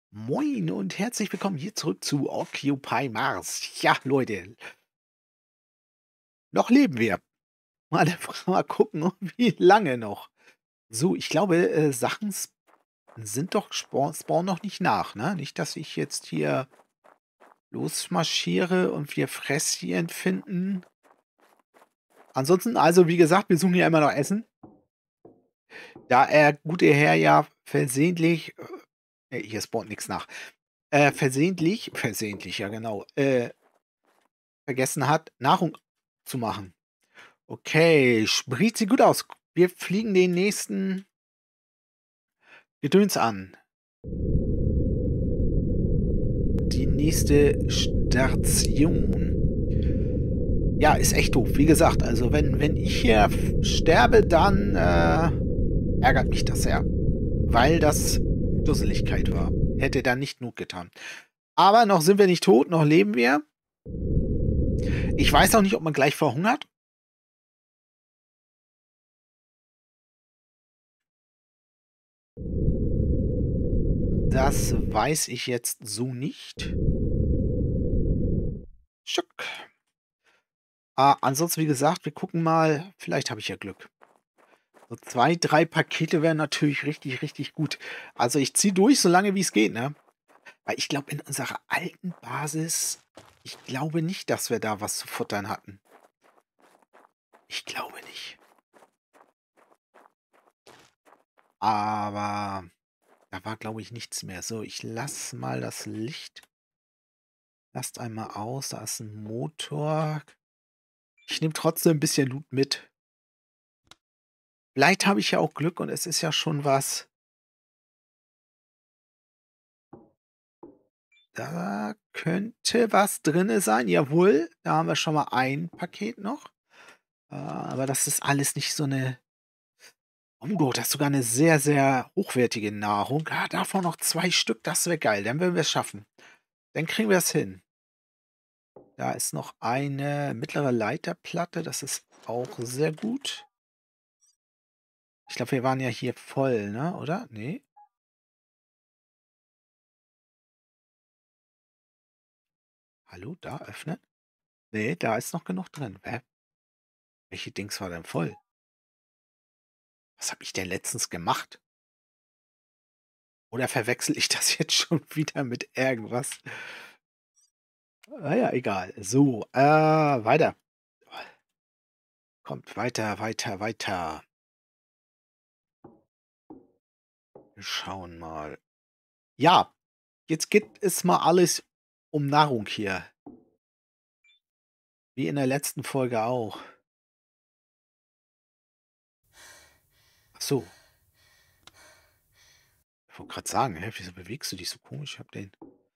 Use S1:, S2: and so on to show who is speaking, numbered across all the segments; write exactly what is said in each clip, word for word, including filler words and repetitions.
S1: Moin und herzlich willkommen hier zurück zu Occupy Mars. Ja, Leute, noch leben wir. Mal, mal gucken, wie lange noch. So, ich glaube, äh, Sachen sp- sind doch spawn, spawnen noch nicht nach, ne? Nicht, dass ich jetzt hier losmarschiere und wir Fresschen finden. Ansonsten, also wie gesagt, wir suchen ja immer noch Essen. Da er gute Herr ja versehentlich, äh, hier spawnt nichts nach, äh, versehentlich, versehentlich, ja genau, äh, vergessen hat, Nahrung zu machen. Okay, spricht sie gut aus. Wir fliegen den nächsten Gedöns an. Die nächste Station. Ja, ist echt doof. Wie gesagt, also wenn, wenn ich hier f- sterbe, dann äh, ärgert mich das sehr. Weil das Dusseligkeit war. Hätte da nicht Not getan. Aber noch sind wir nicht tot, noch leben wir. Ich weiß auch nicht, ob man gleich verhungert. Das weiß ich jetzt so nicht. Schuck. Ah, ansonsten, wie gesagt, wir gucken mal. Vielleicht habe ich ja Glück. So zwei, drei Pakete wären natürlich richtig, richtig gut. Also, ich ziehe durch, so lange wie es geht, ne? Weil ich glaube, in unserer alten Basis ich glaube nicht, dass wir da was zu futtern hatten. Ich glaube nicht. Aber da war, glaube ich, nichts mehr. So, ich lasse mal das Licht erst einmal aus. Da ist ein Motor. Ich nehme trotzdem ein bisschen Loot mit. Vielleicht habe ich ja auch Glück und es ist ja schon was. Da könnte was drinne sein. Jawohl, da haben wir schon mal ein Paket noch. Äh, aber das ist alles nicht so eine. Oh Gott, das ist sogar eine sehr, sehr hochwertige Nahrung. Ah, davon noch zwei Stück, das wäre geil. Dann würden wir es schaffen. Dann kriegen wir es hin. Da ist noch eine mittlere Leiterplatte, das ist auch sehr gut. Ich glaube, wir waren ja hier voll, ne, oder? Ne? Hallo, da öffnen? Ne, da ist noch genug drin. Hä? Welche Dings war denn voll? Was habe ich denn letztens gemacht? Oder verwechsel ich das jetzt schon wieder mit irgendwas? Ah ja, egal. So, äh, weiter. Kommt weiter, weiter, weiter. Wir schauen mal. Ja, jetzt geht es mal alles um Nahrung hier. Wie in der letzten Folge auch. Ach so, ich wollte gerade sagen, hä, wieso bewegst du dich so komisch? Ich habe den.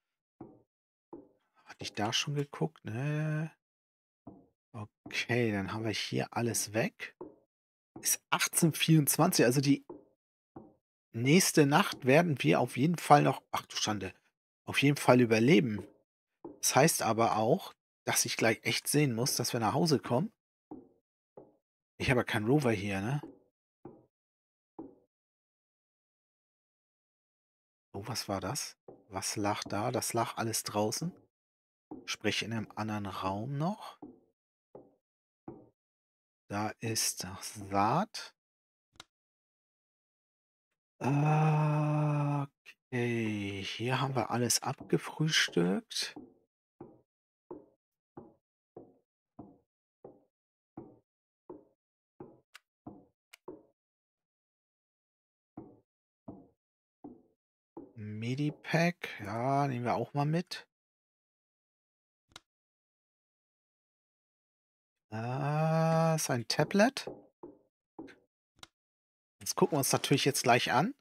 S1: Hatte ich da schon geguckt? Ne. Okay, dann haben wir hier alles weg. Ist achtzehn Uhr vierundzwanzig, also die nächste Nacht werden wir auf jeden Fall noch, ach du Schande, auf jeden Fall überleben. Das heißt aber auch, dass ich gleich echt sehen muss, dass wir nach Hause kommen. Ich habe ja keinen Rover hier, ne? Oh, was war das? Was lag da? Das lag alles draußen. Sprich in einem anderen Raum noch. Da ist das Saat. Okay, hier haben wir alles abgefrühstückt. Medipack, ja, nehmen wir auch mal mit. Ah, ist ein Tablet. Das gucken wir uns natürlich jetzt gleich an.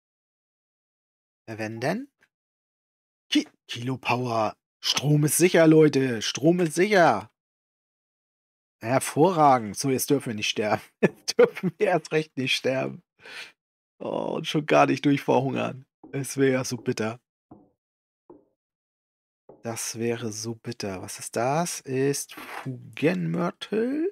S1: Wenn denn? Ki Kilopower. Strom ist sicher, Leute. Strom ist sicher. Hervorragend. So, jetzt dürfen wir nicht sterben. Jetzt dürfen wir erst recht nicht sterben. Oh, und schon gar nicht durch Verhungern. Es wäre ja so bitter. Das wäre so bitter. Was ist das? Ist Fugenmörtel?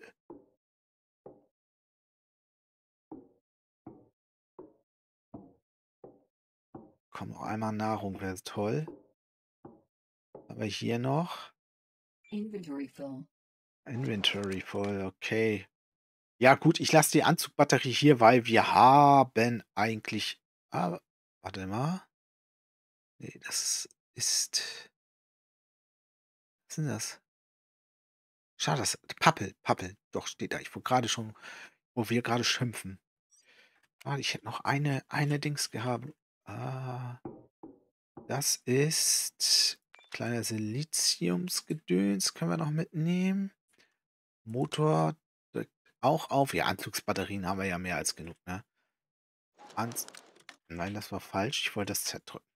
S1: komm, noch einmal Nahrung wäre toll. Aber hier noch.
S2: Inventory full.
S1: Inventory voll, okay. Ja gut, ich lasse die Anzugbatterie hier, weil wir haben eigentlich ah, warte mal. Ne, das ist was ist denn das? Schade, das Pappel, Pappel. Doch, steht da. Ich wo grade schon wo wir gerade schimpfen. Ah, ich hätte noch eine eine Dings gehabt. Ah, das ist kleiner Siliziumsgedöns können wir noch mitnehmen. Motor drückt auch auf. Ja, Anzugsbatterien haben wir ja mehr als genug, ne? Anz Nein, das war falsch. Ich wollte das Z drücken.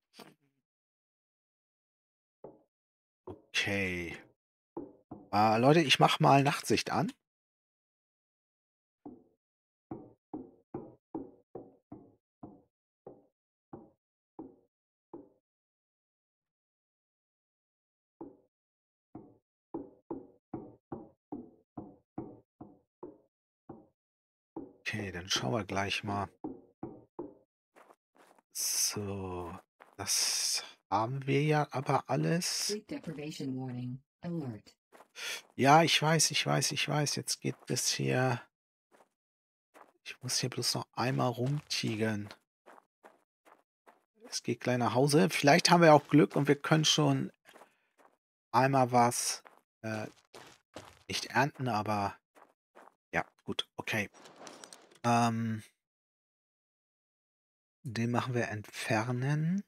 S1: Okay. Äh, Leute, ich mache mal Nachtsicht an. Okay, dann schauen wir gleich mal. So, das haben wir ja aber alles.
S2: Sleep deprivation warning. Alert.
S1: Ja, ich weiß, ich weiß, ich weiß. Jetzt geht es hier. Ich muss hier bloß noch einmal rumtigern. Es geht gleich nach Hause. Vielleicht haben wir auch Glück und wir können schon einmal was äh, nicht ernten, aber ja, gut, okay. Ähm, den machen wir entfernen.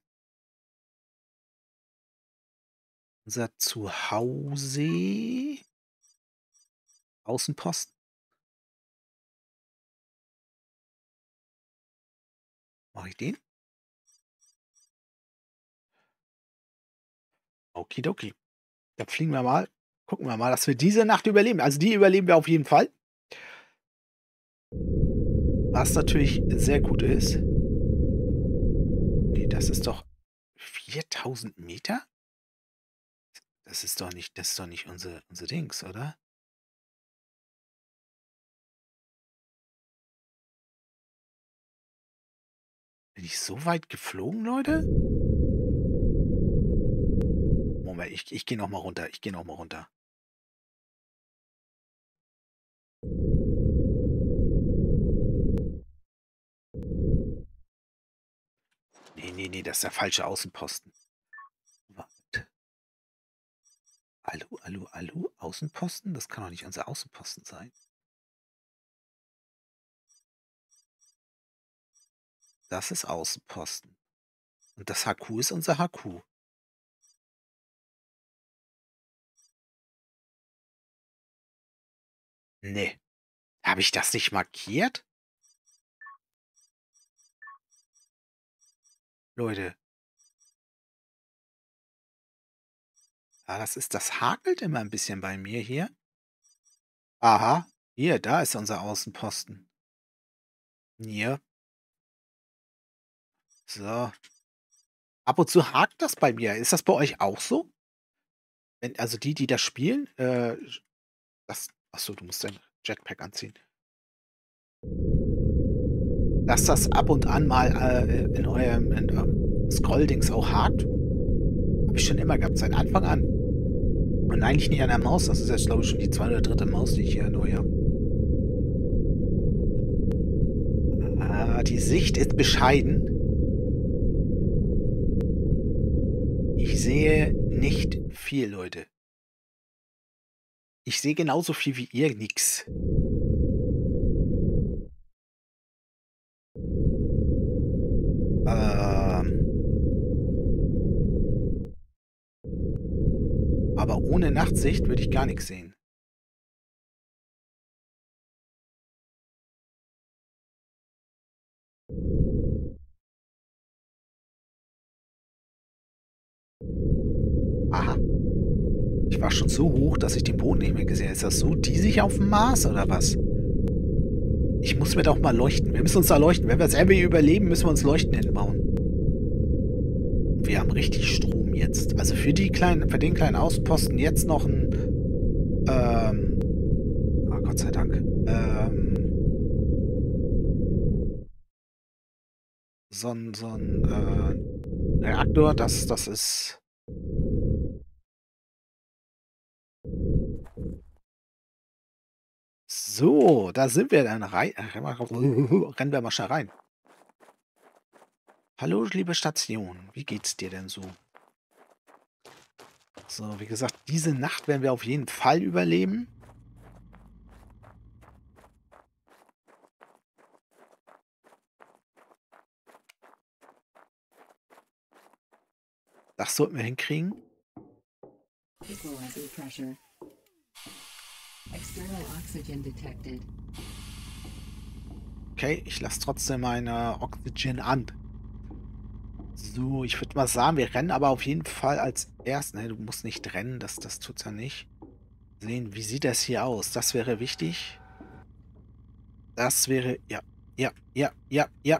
S1: Unser Zuhause. Außenposten. Mache ich den? Okidoki. Da fliegen wir mal. Gucken wir mal, dass wir diese Nacht überleben. Also die überleben wir auf jeden Fall. Was natürlich sehr gut ist. Nee, das ist doch viertausend Meter? Das ist doch nicht, das ist doch nicht unser, unser Dings, oder? Bin ich so weit geflogen, Leute? Moment, ich, ich gehe noch mal runter. Ich gehe noch mal runter. Nee, nee, nee, das ist der falsche Außenposten. Warte. Alu, Alu, Alu, Außenposten? Das kann doch nicht unser Außenposten sein. Das ist Außenposten. Und das H Q ist unser H Q. Nee. Habe ich das nicht markiert? Leute. Ja, das ist, das hakelt immer ein bisschen bei mir hier. Aha. Hier, da ist unser Außenposten. Hier. So. Ab und zu hakt das bei mir. Ist das bei euch auch so? Wenn, also die, die das spielen, äh, das. Achso, du musst dein Jetpack anziehen. Dass das ab und an mal äh, in eurem in, ähm, Scrolldings auch hakt. Habe ich schon immer gehabt, seit Anfang an. Und eigentlich nicht an der Maus. Das ist jetzt, glaube ich, schon die zweite oder dritte Maus, die ich hier neu habe. Ah, die Sicht ist bescheiden. Ich sehe nicht viel, Leute. Ich sehe genauso viel wie ihr nix. Ähm. Aber ohne Nachtsicht würde ich gar nichts sehen. Aha. Ich war schon so hoch, dass ich den Boden nicht mehr gesehen habe. Ist das so diesig auf dem Mars oder was? Ich muss mir doch mal leuchten. Wir müssen uns da leuchten. Wenn wir das irgendwie überleben, müssen wir uns Leuchten hinbauen. Und wir haben richtig Strom jetzt. Also für die kleinen, für den kleinen Außenposten jetzt noch ein ähm, oh Gott sei Dank. Ähm, so ein, so ein äh, Reaktor, das, das ist. So, da sind wir dann rein. Rennen wir mal schnell rein. Hallo, liebe Station. Wie geht's dir denn so? So, wie gesagt, diese Nacht werden wir auf jeden Fall überleben. Das sollten wir hinkriegen.
S2: Equalizer pressure. External oxygen detected.
S1: Okay, ich lasse trotzdem meine Oxygen an. So, ich würde mal sagen, wir rennen aber auf jeden Fall als erstes. Ne, du musst nicht rennen, das, das tut's ja nicht. Sehen, wie sieht das hier aus? Das wäre wichtig. Das wäre, ja, ja, ja, ja, ja.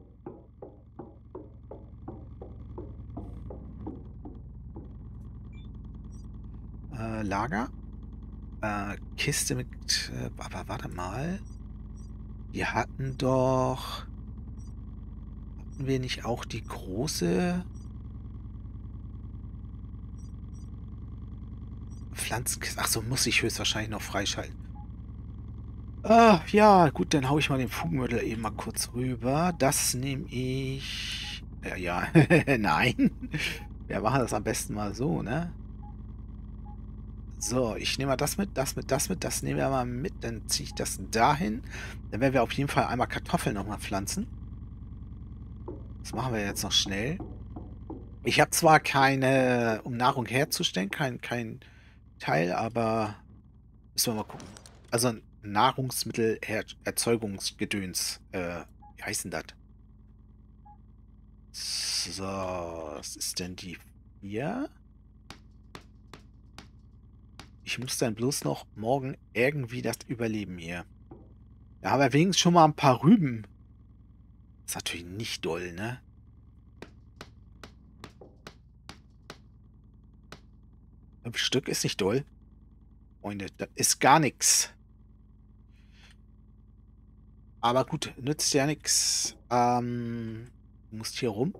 S1: Äh, Lager. Äh, Kiste mit, äh, aber warte mal. Wir hatten doch, hatten wir nicht auch die große Pflanzenkiste? Ach so, muss ich höchstwahrscheinlich noch freischalten. Ah, ja, gut, dann hau ich mal den Fugenmittel eben mal kurz rüber. Das nehme ich. Ja, ja, nein. Wir machen das am besten mal so, ne? So, ich nehme mal das mit, das mit, das mit, das nehmen wir mal mit. Dann ziehe ich das dahin. Dann werden wir auf jeden Fall einmal Kartoffeln nochmal pflanzen. Das machen wir jetzt noch schnell. Ich habe zwar keine, um Nahrung herzustellen, kein, kein Teil, aber müssen wir mal gucken. Also ein Nahrungsmittelerzeugungsgedöns. Äh, wie heißt denn das? So, was ist denn die vier? Ich muss dann bloß noch morgen irgendwie das überleben hier. Ja, aber wenigstens schon mal ein paar Rüben. Ist natürlich nicht doll, ne? Fünf Stück ist nicht doll. Freunde, das ist gar nichts. Aber gut, nützt ja nichts. Ähm, du musst hier rum.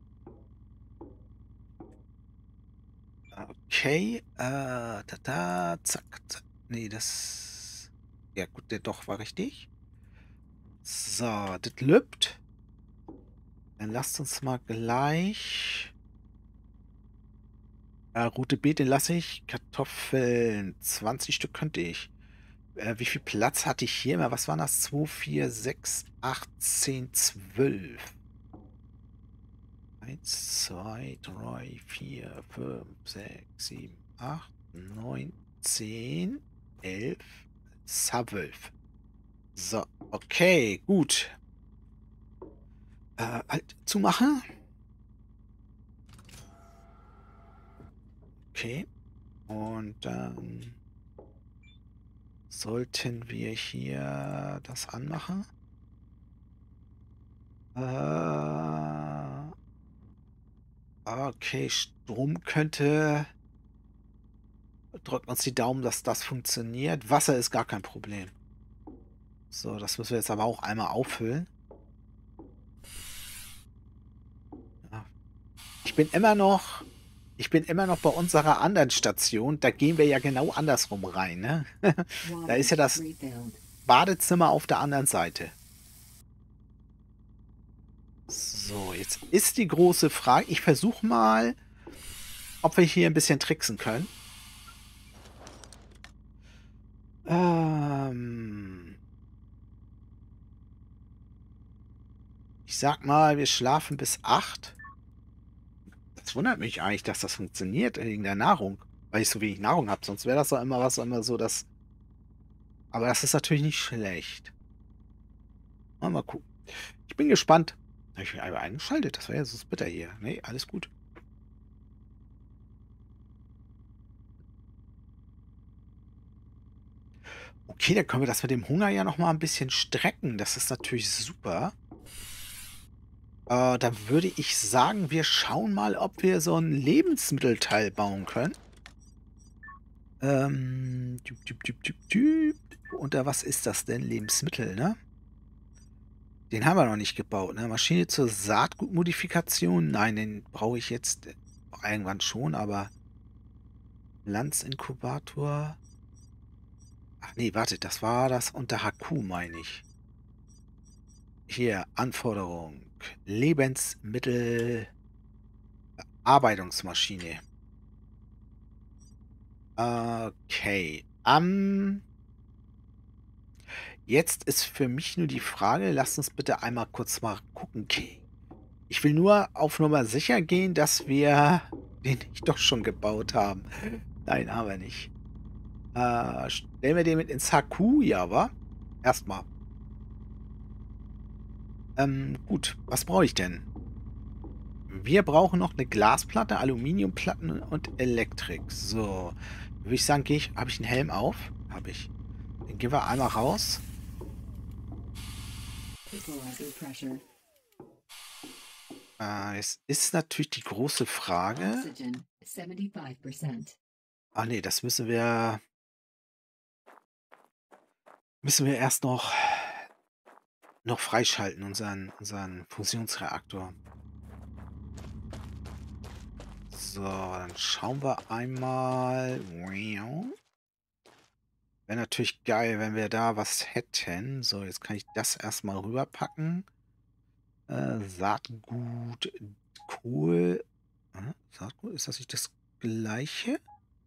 S1: Okay, äh, da, da, zack, zack. Nee, das... Ja gut, der doch war richtig. So, das lübt. Dann lasst uns mal gleich... Äh, Rote Beete lasse ich. Kartoffeln. zwanzig Stück könnte ich. Äh, wie viel Platz hatte ich hier? Was waren das? zwei, vier, sechs, acht, zehn, zwölf. eins, zwei, drei, vier, fünf, sechs, sieben, acht, neun, zehn, elf, zwölf. So, okay, gut. Äh, halt zumachen. Okay. Und dann sollten wir hier das anmachen. Äh, okay, Strom könnte... Drückt uns die Daumen, dass das funktioniert. Wasser ist gar kein Problem. So, das müssen wir jetzt aber auch einmal auffüllen. Ja. Ich bin immer noch... Ich bin immer noch bei unserer anderen Station. Da gehen wir ja genau andersrum rein, ne? Da ist ja das Badezimmer auf der anderen Seite. So, jetzt ist die große Frage. Ich versuche mal, ob wir hier ein bisschen tricksen können. Ähm... Ich sag mal, wir schlafen bis acht. Das wundert mich eigentlich, dass das funktioniert wegen der Nahrung. Weil ich so wenig Nahrung habe. Sonst wäre das doch immer was, immer so, dass... Aber das ist natürlich nicht schlecht. Mal, mal gucken. Ich bin gespannt. Habe ich mich einfach eingeschaltet? Das wäre ja so bitter hier. Nee, alles gut. Okay, dann können wir das mit dem Hunger ja noch mal ein bisschen strecken. Das ist natürlich super. Äh, dann würde ich sagen, wir schauen mal, ob wir so ein Lebensmittelteil bauen können. Ähm, typ, typ, typ, typ, typ. Und da, was ist das denn? Lebensmittel, ne? Den haben wir noch nicht gebaut, ne? Maschine zur Saatgutmodifikation. Nein, den brauche ich jetzt irgendwann schon, aber Lanzinkubator. Ach nee, warte, das war das unter H Q, meine ich. Hier, Anforderung. Lebensmittelverarbeitungsmaschine. Okay. Um, jetzt ist für mich nur die Frage, lasst uns bitte einmal kurz mal gucken. Okay. Ich will nur auf Nummer sicher gehen, dass wir den nicht doch schon gebaut haben. Nein, haben wir nicht. Äh, stellen wir den mit ins H Q? Ja, wa? Erstmal. Ähm, gut. Was brauche ich denn? Wir brauchen noch eine Glasplatte, Aluminiumplatten und Elektrik. So. Würde ich sagen, gehe ich. Habe ich einen Helm auf? Habe ich. Den gehen wir einmal raus.
S2: Equalizer pressure.
S1: Äh, es ist natürlich die große Frage.
S2: Oxygen seventy-five percent.
S1: Ah nee, das müssen wir. Müssen wir erst noch. noch freischalten, unseren, unseren Fusionsreaktor. So, dann schauen wir einmal. Wäre natürlich geil, wenn wir da was hätten. So, jetzt kann ich das erstmal rüberpacken. Äh, Saatgut, Kohl. Äh, Saatgut, ist das nicht das gleiche?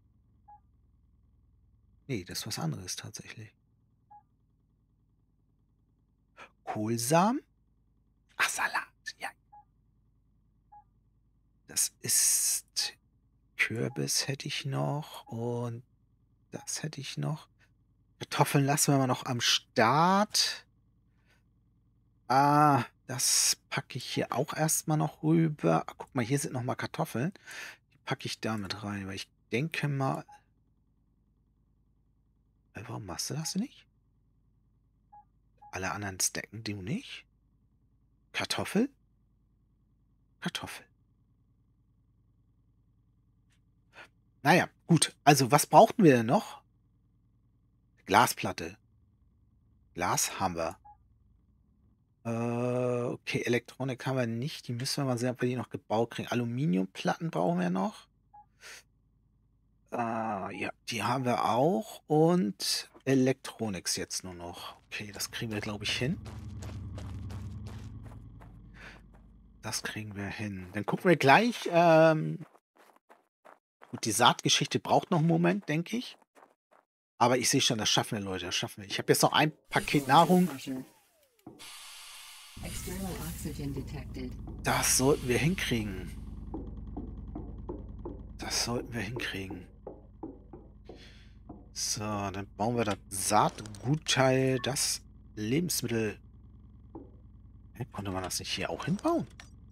S1: Nee, das ist was anderes tatsächlich. Kohlsamen? Ach, Salat, ja. Das ist Kürbis hätte ich noch und das hätte ich noch. Kartoffeln lassen wir mal noch am Start. Ah, das packe ich hier auch erstmal noch rüber. Ah, guck mal, hier sind noch mal Kartoffeln. Die packe ich da mit rein, weil ich denke mal... Äh, Warum machst du das nicht? Alle anderen stacken, du nicht? Kartoffel? Kartoffel. Naja, gut. Also, was brauchten wir denn noch? Glasplatte. Glas haben wir. Äh, okay, Elektronik haben wir nicht. Die müssen wir mal sehen, ob wir die noch gebaut kriegen. Aluminiumplatten brauchen wir noch. Äh, ja, die haben wir auch. Und Electronics jetzt nur noch. Okay, das kriegen wir, glaube ich, hin. Das kriegen wir hin. Dann gucken wir gleich. Ähm, gut, die Saatgeschichte braucht noch einen Moment, denke ich. Aber ich sehe schon, das schaffen wir, Leute. Das schaffen wir. Ich habe jetzt noch ein Paket Nahrung.
S2: External oxygen detected.
S1: Das sollten wir hinkriegen. Das sollten wir hinkriegen. So, dann bauen wir das Saatgutteil, das Lebensmittel. Hä, konnte man das nicht hier auch hinbauen?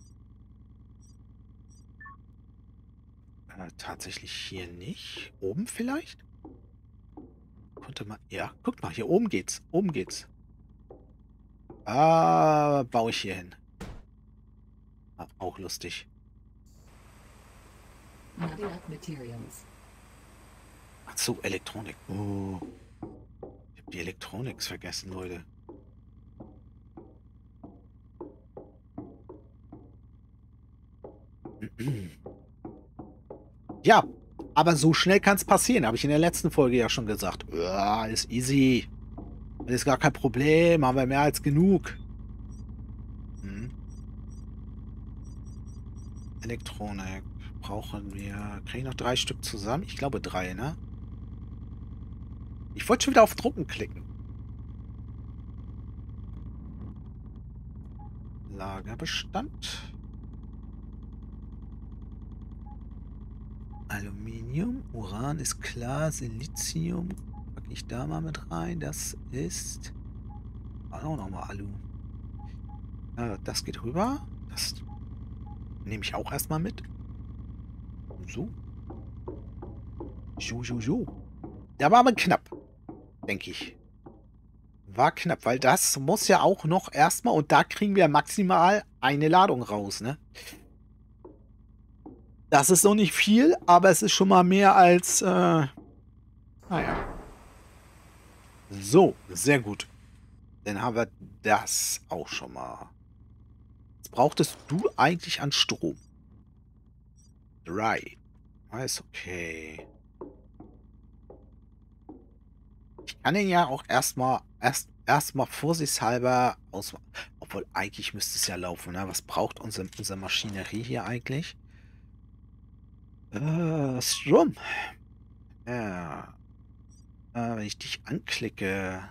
S1: Äh, tatsächlich hier nicht. Oben vielleicht? Konnte man... Ja, guck mal, hier oben geht's. Oben geht's. Ah, baue ich hier hin. Ah, auch lustig.
S2: Not enough materials.
S1: Ach so, Elektronik. Oh. Ich habe die Elektronik vergessen, Leute. Ja, aber so schnell kann es passieren. Habe ich in der letzten Folge ja schon gesagt. Ja, ist easy. Ist gar kein Problem. Haben wir mehr als genug. Hm. Elektronik brauchen wir. Kriege ich noch drei Stück zusammen? Ich glaube drei, ne? Ich wollte schon wieder auf Drucken klicken. Lagerbestand. Aluminium, Uran ist klar, Silizium packe ich da mal mit rein. Das ist auch nochmal Alu. Äh, das geht rüber. Das nehme ich auch erstmal mit. So. So, so, so. Der war aber knapp, denke ich. War knapp, weil das muss ja auch noch erstmal, und da kriegen wir maximal eine Ladung raus, ne? Das ist noch nicht viel, aber es ist schon mal mehr als, äh, naja. So, sehr gut. Dann haben wir das auch schon mal. Was brauchtest du eigentlich an Strom? Drei. Ist okay. Ich kann ihn ja auch erstmal erst erstmal vorsichtshalber ausmachen. Obwohl, eigentlich müsste es ja laufen, ne? Was braucht unsere, unsere Maschinerie hier eigentlich? Äh, Strom. Ja. Äh, wenn ich dich anklicke.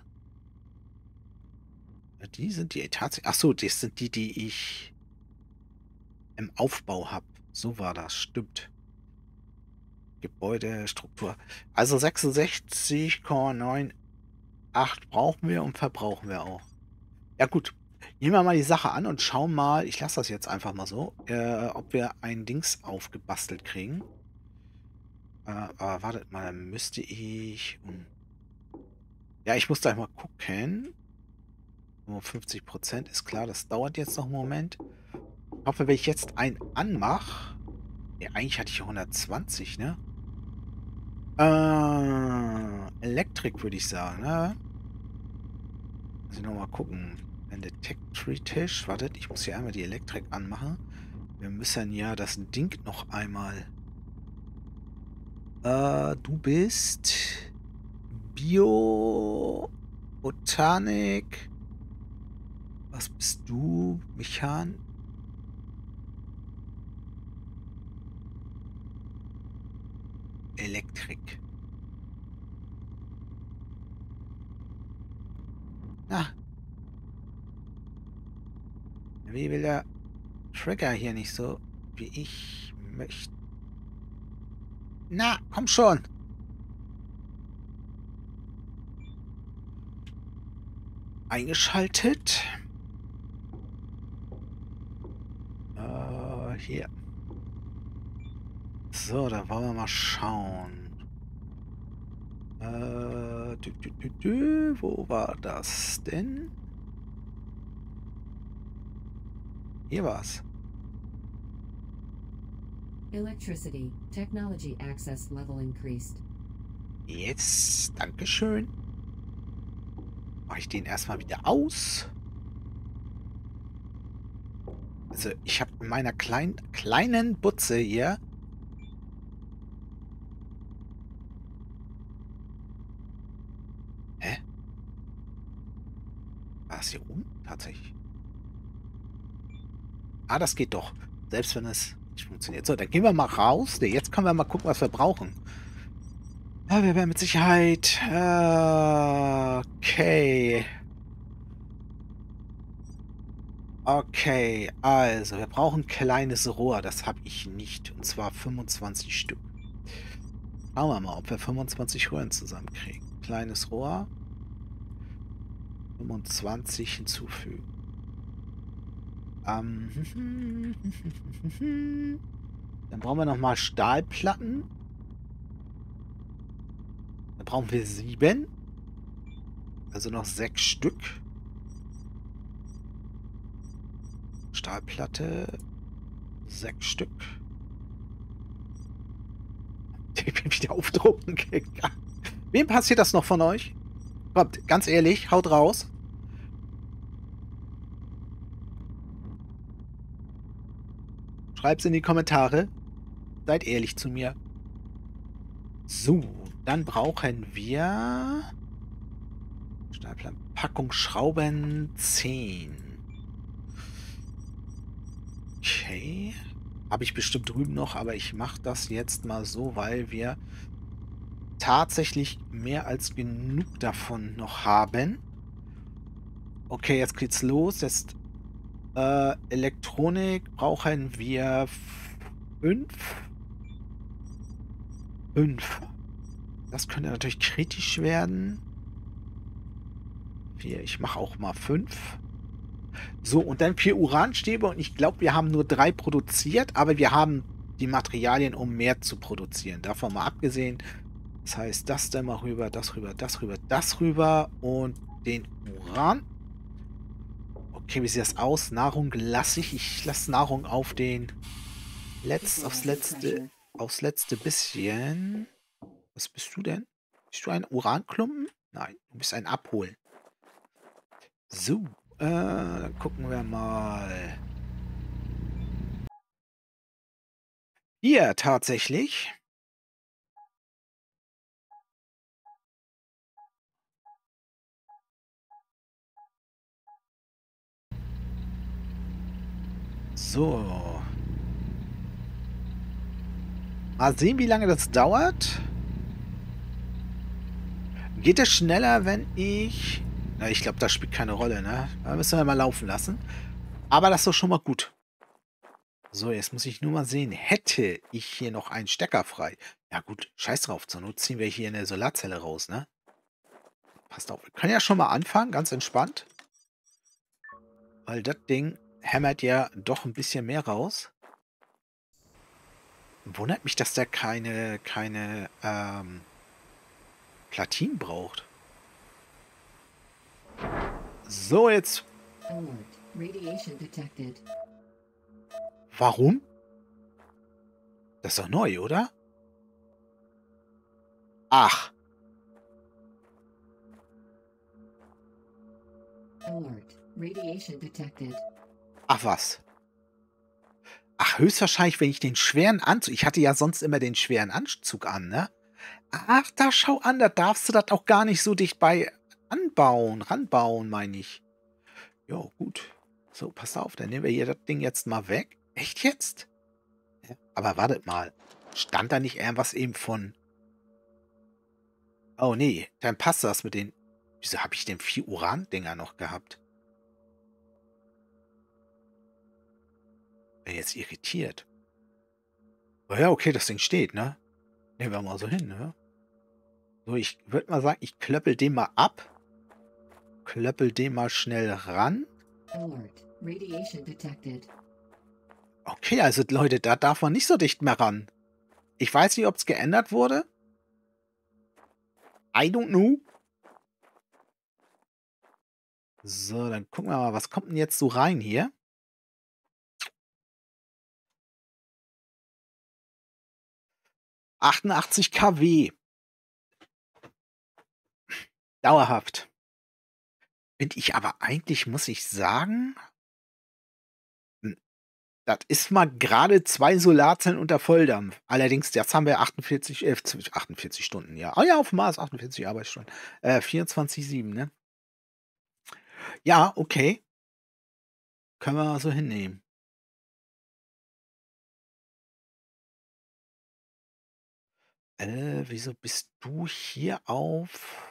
S1: Ja, die sind die tatsächlich. Achso, das sind die, die ich im Aufbau habe. So war das, stimmt. Gebäudestruktur. Also sechsundsechzig Komma acht brauchen wir und verbrauchen wir auch. Ja gut, nehmen wir mal die Sache an und schauen mal, ich lasse das jetzt einfach mal so, äh, ob wir ein Dings aufgebastelt kriegen. Äh, aber wartet mal, dann müsste ich... hm. Ja, ich muss gleich mal gucken. Nur fünfzig Prozent ist klar, das dauert jetzt noch einen Moment. Ich hoffe, wenn ich jetzt einen anmache... Ja, eigentlich hatte ich hundertzwanzig, ne? Äh, Elektrik würde ich sagen, ne? Muss ich nochmal gucken. Ein Detect-Tree-Tisch. Wartet, ich muss hier einmal die Elektrik anmachen. Wir müssen ja das Ding noch einmal... Äh, du bist... Bio... Botanik... Was bist du? Mechan... Elektrik. Na. Wie will der Trigger hier nicht so, wie ich möchte? Na, komm schon. Eingeschaltet. Äh, hier. So, da wollen wir mal schauen. Äh, dü, dü, dü, dü, wo war das denn? Hier war's.
S2: Electricity. Technology access level increased.
S1: Jetzt, Dankeschön. Mache ich den erstmal wieder aus. Also, ich habe in meiner kleinen, kleinen Butze hier... Hä? War das hier oben? Tatsächlich. Ah, das geht doch. Selbst wenn es nicht funktioniert. So, dann gehen wir mal raus. Nee, jetzt können wir mal gucken, was wir brauchen. Ja, wir werden mit Sicherheit... Äh, okay. Okay, also, wir brauchen ein kleines Rohr. Das habe ich nicht. Und zwar fünfundzwanzig Stück. Schauen wir mal, ob wir fünfundzwanzig Röhren zusammenkriegen. Kleines Rohr. fünfundzwanzig hinzufügen. Ähm, dann brauchen wir nochmal Stahlplatten. Dann brauchen wir sieben. Also noch sechs Stück. Stahlplatte. Sechs Stück. Ich bin wieder aufdrucken gegangen. Wem passiert das noch von euch? Kommt, ganz ehrlich, haut raus. Schreibt's in die Kommentare. Seid ehrlich zu mir. So, dann brauchen wir... Stahlplatten. Packung Schrauben zehn. Okay. Habe ich bestimmt drüben noch, aber ich mache das jetzt mal so, weil wir tatsächlich mehr als genug davon noch haben. Okay, jetzt geht's los. Jetzt äh, Elektronik brauchen wir fünf. Fünf. Das könnte natürlich kritisch werden. Vier. Ich mache auch mal fünf. So, und dann vier Uranstäbe. Und ich glaube, wir haben nur drei produziert, aber wir haben die Materialien, um mehr zu produzieren. Davon mal abgesehen. Das heißt, das dann mal rüber, das rüber, das rüber, das rüber und den Uran. Okay, wie sieht das aus? Nahrung lasse ich. Ich lasse Nahrung auf den Letzt, aufs letzte, aufs letzte bisschen. Was bist du denn? Bist du ein Uranklumpen? Nein, du bist ein Abholen. So, äh, dann gucken wir mal. Hier tatsächlich. So. Mal sehen, wie lange das dauert. Geht es schneller, wenn ich... Na, ich glaube, das spielt keine Rolle, ne? Da müssen wir mal laufen lassen. Aber das ist doch schon mal gut. So, jetzt muss ich nur mal sehen. Hätte ich hier noch einen Stecker frei? Ja gut, scheiß drauf. Zur Not ziehen wir hier eine Solarzelle raus, ne? Passt auf. Wir können ja schon mal anfangen, ganz entspannt. Weil das Ding hämmert ja doch ein bisschen mehr raus. Wundert mich, dass der keine, keine, ähm, Platinen braucht. So, jetzt.
S2: Alert. Radiation detected.
S1: Warum? Das ist doch neu, oder? Ach.
S2: Alert. Radiation detected.
S1: Ach was. Ach, höchstwahrscheinlich, wenn ich den schweren Anzug... Ich hatte ja sonst immer den schweren Anzug an, ne? Ach, da schau an, da darfst du das auch gar nicht so dicht bei anbauen, ranbauen, meine ich. Jo, gut. So, pass auf, dann nehmen wir hier das Ding jetzt mal weg. Echt jetzt? Ja, aber wartet mal. Stand da nicht irgendwas eben von... Oh nee, dann passt das mit den... Wieso habe ich denn vier Uran-Dinger noch gehabt? Bin jetzt irritiert. Oh ja, okay, das Ding steht, ne? Nehmen wir mal so hin, ne? So, ich würde mal sagen, ich klöppel den mal ab. Klöppel den mal schnell ran.
S2: Alert. Radiation detected.
S1: Okay, also Leute, da darf man nicht so dicht mehr ran. Ich weiß nicht, ob es geändert wurde. I don't know. So, dann gucken wir mal, was kommt denn jetzt so rein hier? achtundachtzig Kilowatt. Dauerhaft. Finde ich aber eigentlich, muss ich sagen, hm, das ist mal gerade zwei Solarzellen unter Volldampf. Allerdings, jetzt haben wir achtundvierzig, äh, achtundvierzig Stunden, ja. Ah ja, auf dem Mars achtundvierzig Arbeitsstunden. Äh, vierundzwanzig sieben, ne? Ja, okay. Können wir mal so hinnehmen. Äh, wieso bist du hier auf...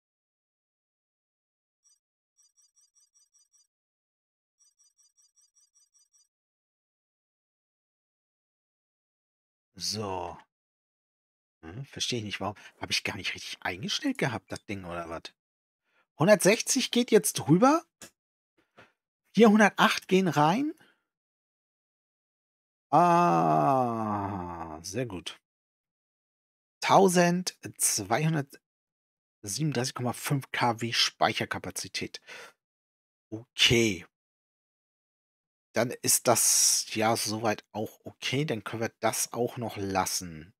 S1: So. Hm, verstehe ich nicht, warum. Habe ich gar nicht richtig eingestellt gehabt, das Ding, oder was? hundertsechzig geht jetzt drüber. vierhundertacht gehen rein. Ah, sehr gut. eintausendzweihundertsiebenunddreißig Komma fünf Kilowatt Speicherkapazität. Okay. Dann ist das ja soweit auch okay. Dann können wir das auch noch lassen.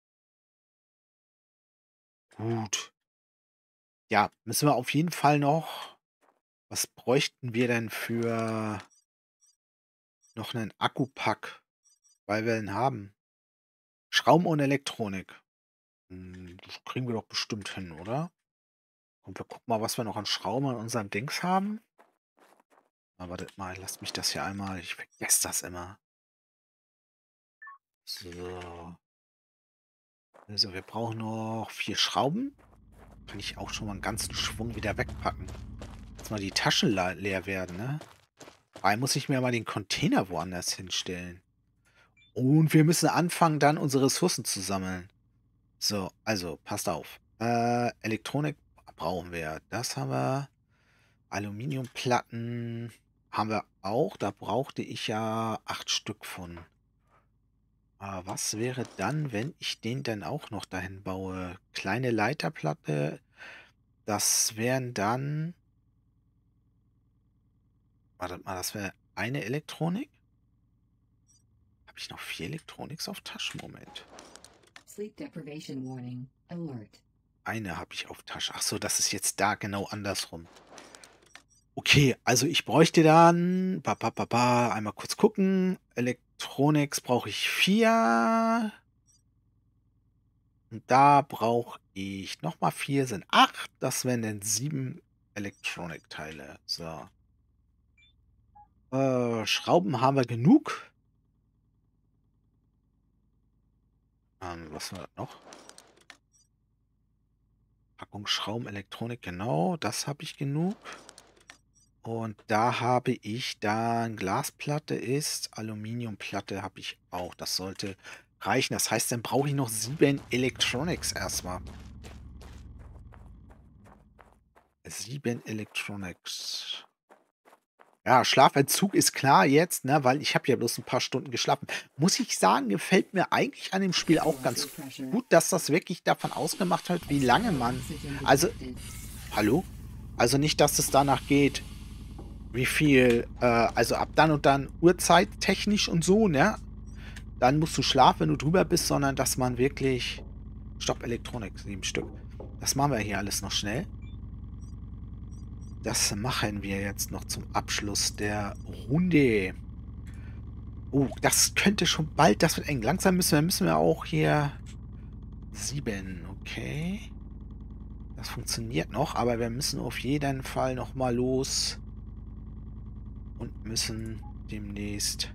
S1: Gut. Ja, müssen wir auf jeden Fall noch... Was bräuchten wir denn für noch einen Akkupack, weil wir ihn haben? Schrauben und Elektronik. Hm, das kriegen wir doch bestimmt hin, oder? Und wir gucken mal, was wir noch an Schrauben an unserem Dings haben. Na, wartet mal, lasst mich das hier einmal. Ich vergesse das immer. So. Also, wir brauchen noch vier Schrauben. Kann ich auch schon mal einen ganzen Schwung wieder wegpacken. Jetzt mal die Taschen le- leer werden, ne? Weil muss ich mir mal den Container woanders hinstellen. Und wir müssen anfangen, dann unsere Ressourcen zu sammeln. So, also, passt auf. Äh, Elektronik brauchen wir. Das haben wir. Aluminiumplatten haben wir auch. Da brauchte ich ja acht Stück von. Aber was wäre dann, wenn ich den dann auch noch dahin baue? Kleine Leiterplatte. Das wären dann... Wartet mal, das wäre eine Elektronik. Habe ich noch vier Elektroniks auf Tasche? Moment.
S2: Sleep deprivation warning. Alert.
S1: Eine habe ich auf Tasche. Ach so, das ist jetzt da genau andersrum. Okay, also ich bräuchte dann ba, ba, ba, ba, einmal kurz gucken. Electronics brauche ich vier. Und da brauche ich noch mal vier, sind acht. Das wären dann sieben Elektronikteile. So. Äh, Schrauben haben wir genug. Ähm, was war das noch? Packung Schrauben, Elektronik, genau. Das habe ich genug. Und da habe ich dann Glasplatte ist, Aluminiumplatte habe ich auch. Das sollte reichen. Das heißt, dann brauche ich noch sieben Electronics erstmal. Sieben Electronics. Ja, Schlafentzug ist klar jetzt, ne, weil ich habe ja bloß ein paar Stunden geschlafen. Muss ich sagen, gefällt mir eigentlich an dem Spiel auch ganz gut, dass das wirklich davon ausgemacht hat, wie lange man... Also, hallo? Also nicht, dass es danach geht, wie viel, äh, also ab dann und dann Uhrzeit technisch und so, ne? Dann musst du schlafen, wenn du drüber bist, sondern dass man wirklich... Stopp, Elektronik, sieben Stück. Das machen wir hier alles noch schnell. Das machen wir jetzt noch zum Abschluss der Runde. Oh, das könnte schon bald, das wird eng. Langsam müssen wir, müssen wir auch hier... Sieben, okay. Das funktioniert noch, aber wir müssen auf jeden Fall noch mal los. Und müssen demnächst...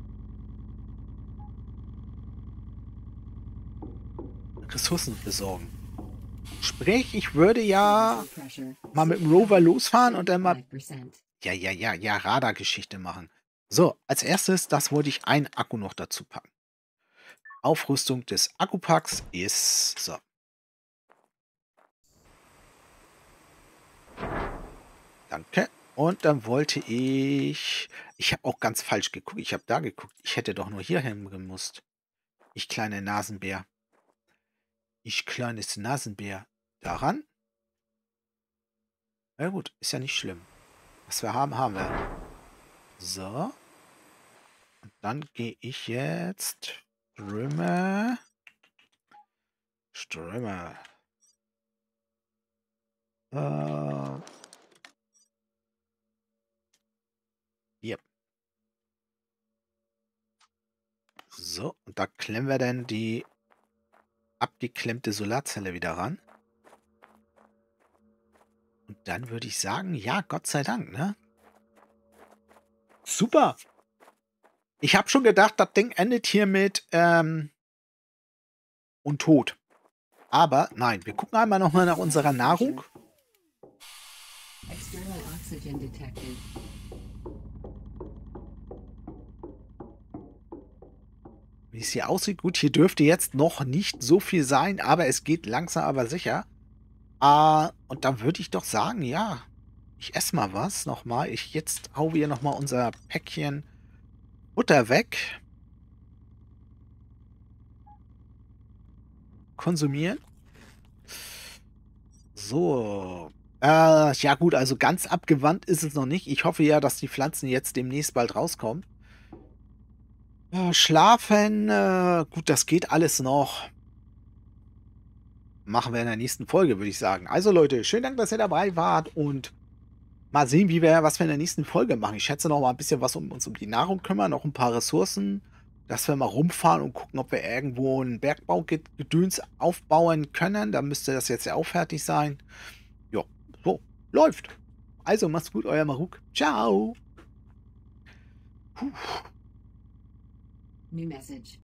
S1: Ressourcen besorgen. Sprich, ich würde ja mal mit dem Rover losfahren und dann mal... Ja, ja, ja, ja, Radargeschichte machen. So, als erstes, das wollte ich einen Akku noch dazu packen. Aufrüstung des Akkupacks ist... So. Danke. Und dann wollte ich... Ich habe auch ganz falsch geguckt. Ich habe da geguckt. Ich hätte doch nur hier hin gemusst. Ich kleine Nasenbär. Ich kleines Nasenbär. Daran? Na gut, ist ja nicht schlimm. Was wir haben, haben wir. So. Und dann gehe ich jetzt... Ströme. Ströme. Äh... Yep. So, und da klemmen wir dann die abgeklemmte Solarzelle wieder ran. Und dann würde ich sagen, ja, Gott sei Dank, ne? Super! Ich habe schon gedacht, das Ding endet hier mit ähm, und tot. Aber nein, wir gucken einmal nochmal nach unserer Nahrung.
S2: External oxygen detected.
S1: Wie es hier aussieht, gut, hier dürfte jetzt noch nicht so viel sein, aber es geht langsam aber sicher. Äh, und dann würde ich doch sagen, ja, ich esse mal was nochmal. Ich jetzt hauen wir nochmal unser Päckchen Butter weg. Konsumieren. So. Äh, ja gut, also ganz abgewandt ist es noch nicht. Ich hoffe ja, dass die Pflanzen jetzt demnächst bald rauskommen. Äh, schlafen, äh, gut, das geht alles noch. Machen wir in der nächsten Folge, würde ich sagen. Also Leute, schönen Dank, dass ihr dabei wart und mal sehen, wie wir, was wir in der nächsten Folge machen. Ich schätze noch mal ein bisschen was um uns um die Nahrung kümmern, noch ein paar Ressourcen, dass wir mal rumfahren und gucken, ob wir irgendwo ein Bergbaugedöns aufbauen können. Da müsste das jetzt ja auch fertig sein. Ja, so, läuft. Also, macht's gut, euer Maruk. Ciao. Puh.
S2: New message.